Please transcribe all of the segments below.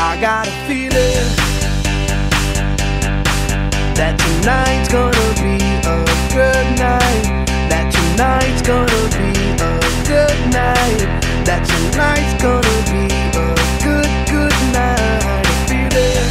I got a feeling that tonight's gonna be a good night. That tonight's gonna be a good night. That tonight's gonna be a good night. I feel it.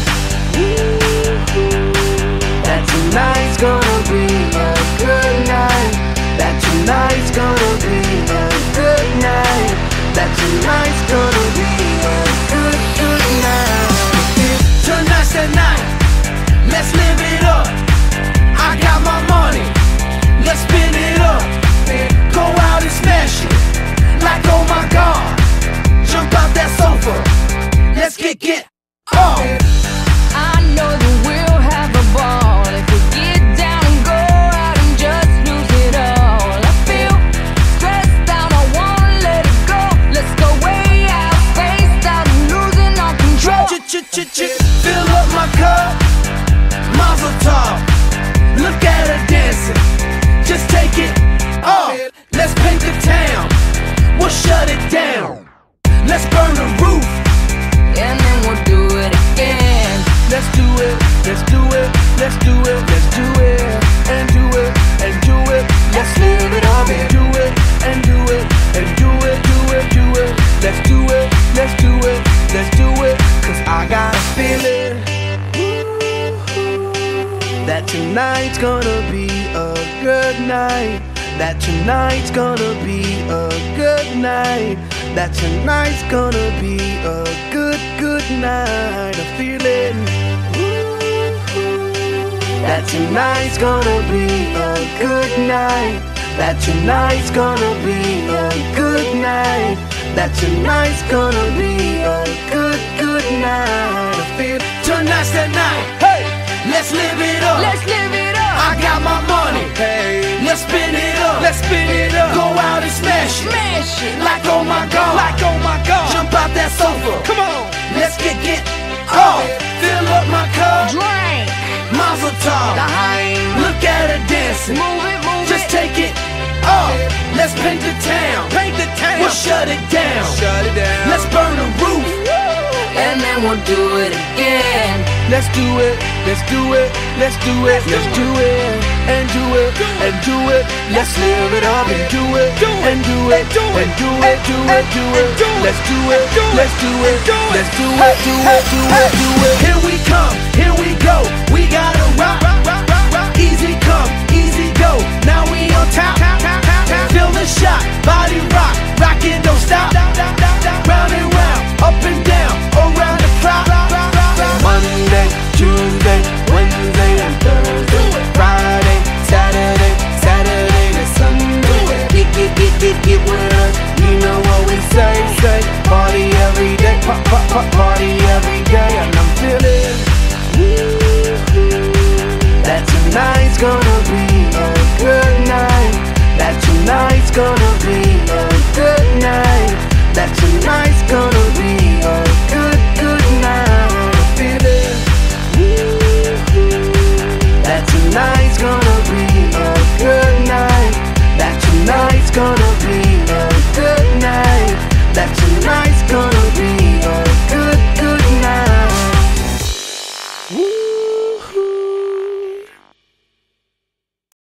That tonight's gonna be a good night. That tonight's gonna be a good night. That tonight's gonna be a good night. Tonight's the night. Let's live it up. I got my money. Let's spin it up. Go out and smash it. Like oh my God. Jump out that sofa. Let's get up. I know that we'll have a ball if we get down and go out and just lose it all. I feel stressed out, I wanna let it go. Let's go way out, spaced out, and losing all control. Fill up my cup, mazel tov. Look at her dancing, just take it off. Let's paint the town, we'll shut it down. Let's burn the roof, and then we'll do it again. let's do it, let's do it, let's do it, let's do it, and do it, and do it. Let's live it up and do it, and do it, and do it, do it, do it. Let's do it, let's do it, let's do it. Cause I got a feeling that tonight's gonna be a good night. That tonight's gonna be a good night. That tonight's gonna be a good night. I feel it. That tonight's gonna be a good night. That tonight's gonna be a good night. That tonight's gonna be a good night. I feel tonight's the night. Hey, let's live it up. Let's live it up. I got my money. Hey, let's spin it up. Let's spin it up. Go out and smash it. Smash it. Like oh my God. Like oh my God. Jump out that sofa. Come on. Let's get off. Fill up my cup. Drink. Mazel tov. Look at her dancing. Move it, move Just it. take it off. Let's paint the town. Paint the town. We'll shut it down. Shut it down. Let's burn the roof. And then we'll do it again. Let's do it, let's do it, let's do it, let's do it, and do it, and do it. Let's live it up and do it, and do it, and do it, do it, do it. Let's do it, let's do it, let's do it, do it, do it, do it. Here we come, here we go. We gotta rock, easy come, easy go. Now we on top, feel the shot, body rock, rockin' don't stop. Round and round, up and down, around the clock. Monday, Tuesday, Wednesday and Thursday, Friday, Saturday, Saturday to Sunday. Get with us, you know what we say, party every day, party every day. And I'm feeling that tonight's gonna be a good night. That tonight's gonna be a good night. That tonight's gonna be